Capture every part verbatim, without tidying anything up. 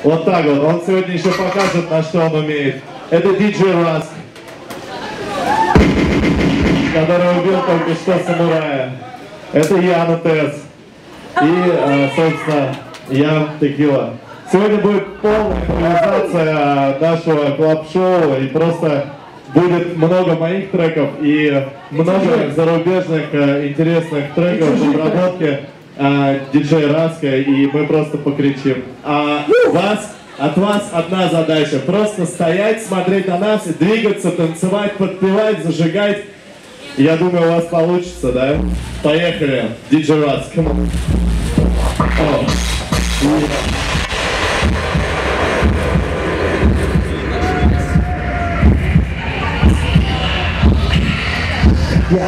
Вот так вот. Он сегодня еще покажет, на что он умеет. Это диджей Раск, который убил только что самурая. Это Яна Тесс. И, собственно, я Текила. Сегодня будет полная реализация нашего клаб-шоу, и просто будет много моих треков и много зарубежных интересных треков в обработке диджея Раска, и мы просто покричим. А вас, от вас одна задача: просто стоять, смотреть на нас, двигаться, танцевать, подпевать, зажигать. Я думаю, у вас получится, да? Поехали, диджей Раск. Yeah.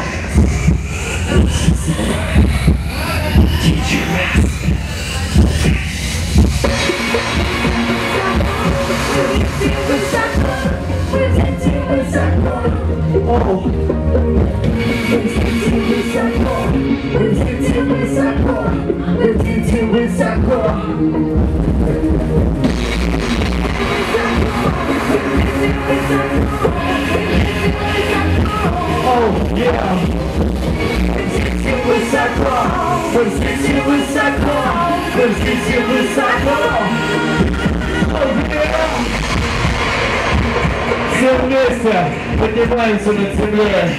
Oh, yeah. Высоко, взлети высоко, взлети высоко. Oh, yeah. Все вместе поднимаемся над землей.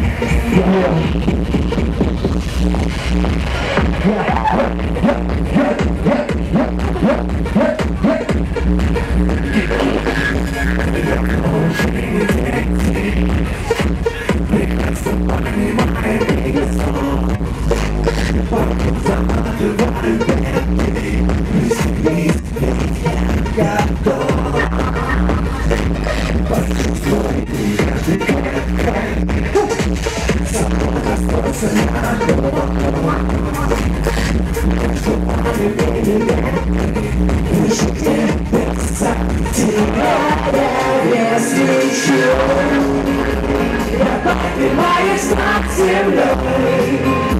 Поднимаешь над землей,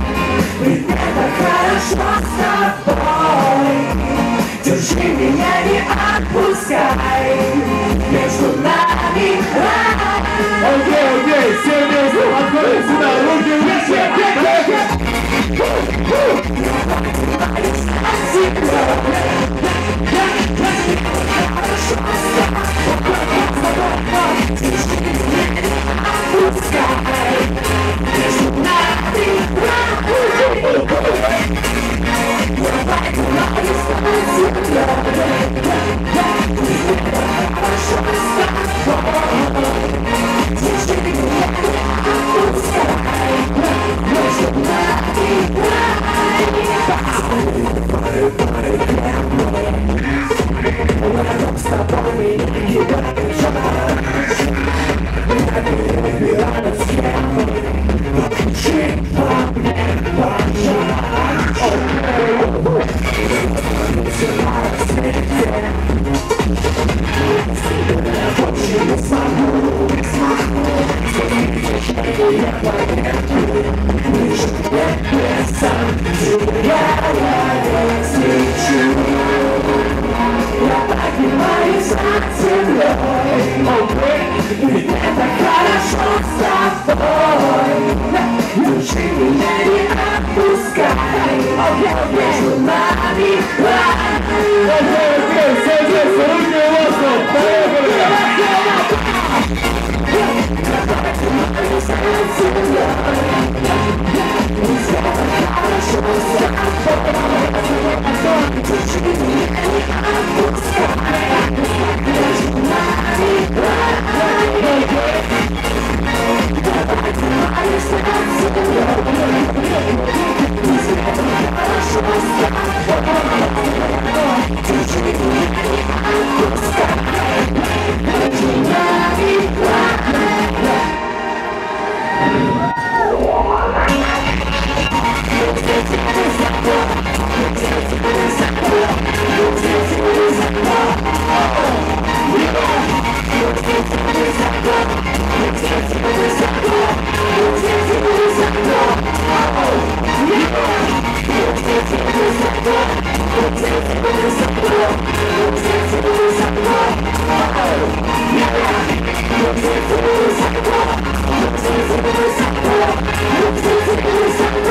ведь это хорошо с тобой. Держи меня, не отпускай, между нами рай. Окей, окей, все вместе, отходим сюда, руки вместе. We'll We'll be right back.